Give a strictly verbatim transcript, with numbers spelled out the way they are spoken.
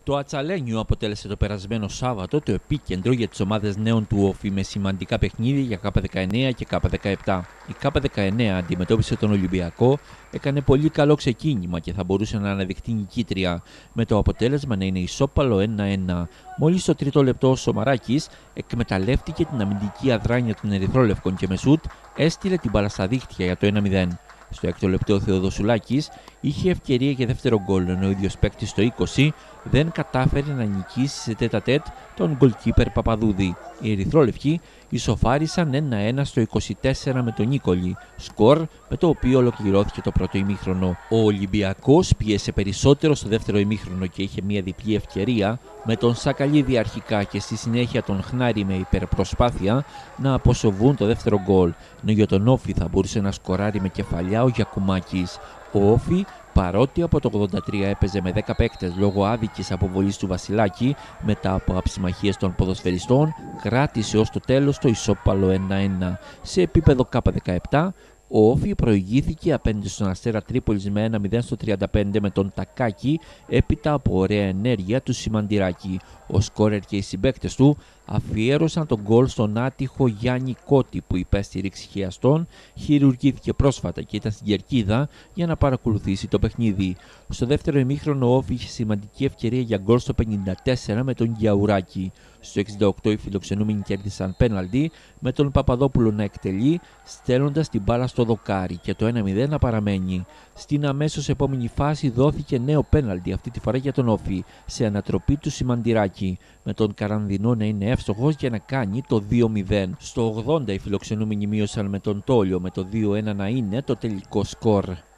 Το Ατσαλένιο αποτέλεσε το περασμένο Σάββατο το επίκεντρο για τις ομάδες νέων του Όφη με σημαντικά παιχνίδια για K δεκαεννέα και K δεκαεπτά. Η K δεκαεννέα αντιμετώπισε τον Ολυμπιακό, έκανε πολύ καλό ξεκίνημα και θα μπορούσε να αναδειχθεί νικήτρια, με το αποτέλεσμα να είναι ισόπαλο ένα ένα. Μόλις στο τρίτο λεπτό ο Σομαράκης εκμεταλλεύτηκε την αμυντική αδράνεια των Ερυθρόλευκων και με σουτ έστειλε την μπάλα στα δίχτυα για το ένα μηδέν. Στο έκτο λεπτό ο Θεοδοσουλάκης είχε ευκαιρία για δεύτερο γκολ, ενώ ο ίδιος παίκτης στο είκοσι δεν κατάφερε να νικήσει σε τέτα-τέτ τον γκολκίπερ Παπαδούδη. Οι Ερυθρόλευκοι ισοφάρισαν ένα ένα στο είκοσι τέσσερα με τον Νίκολη, σκορ με το οποίο ολοκληρώθηκε το πρώτο ημίχρονο. Ο Ολυμπιακός πίεσε περισσότερο στο δεύτερο ημίχρονο και είχε μια διπλή ευκαιρία, με τον Σακαλίδη αρχικά και στη συνέχεια τον Χνάρη με υπερπροσπάθεια να αποσοβούν το δεύτερο γκολ, ενώ για τον Όφη θα μπορούσε να σκοράρει με κεφαλιά ο Γιακουμάκης. Ο Όφη, παρότι από το ογδόντα τρία έπαιζε με δέκα παίκτες λόγω άδικης αποβολής του Βασιλάκη μετά από αψιμαχίες των ποδοσφαιριστών, κράτησε ως το τέλος το ισόπαλο ένα ένα. Σε επίπεδο K δεκαεπτά, ο Όφη προηγήθηκε απέναντι στον Αστέρα Τρίπολης με ένα μηδέν στο τριάντα πέντε με τον Τακάκη έπειτα από ωραία ενέργεια του Σιμαντηράκη. Ο σκόρερ και οι συμπαίκτες του αφιέρωσαν τον γκολ στον άτυχο Γιάννη Κώτη που υπέστη ρήξη χιαστών, χειρουργήθηκε πρόσφατα και ήταν στην κερκίδα για να παρακολουθήσει το παιχνίδι. Στο δεύτερο ημίχρονο ο Όφη είχε σημαντική ευκαιρία για γκολ στο πενήντα τέσσερα με τον Γιαουράκη. Στο εξήντα οκτώ οι φιλοξενούμενοι κέρδισαν πέναλτι με τον Παπαδόπουλο να εκτελεί, στέλνοντας την μπάλα στο δοκάρι και το ένα μηδέν να παραμένει. Στην αμέσως επόμενη φάση δόθηκε νέο πέναλτι, αυτή τη φορά για τον Όφη, σε ανατροπή του Σιμαντηράκη, με τον Καρανδινό να είναι εύστοχος για να κάνει το δύο μηδέν. Στο ογδόντα οι φιλοξενούμενοι μείωσαν με τον Τόλιο, με το δύο ένα να είναι το τελικό σκορ.